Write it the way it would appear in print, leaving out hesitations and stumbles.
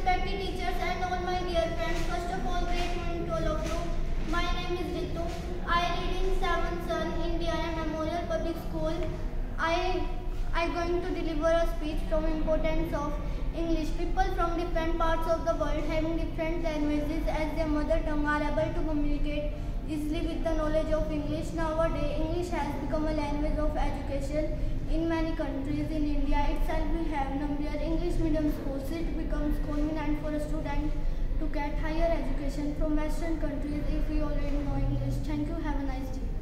respected teachers and all my dear friends. First of all, great morning to all of you. My name is Ritu. I read in 7th Sun Indiana Memorial Public School. I going to deliver a speech from importance of English. People from different parts of the world having different languages as their mother tongue are able to communicate easily with the knowledge of English. Nowadays, English has become a language of education in many countries. In India itself, we have number English medium schools. It becomes convenient for a student to get higher education from Western countries if we already know English. Thank you. Have a nice day.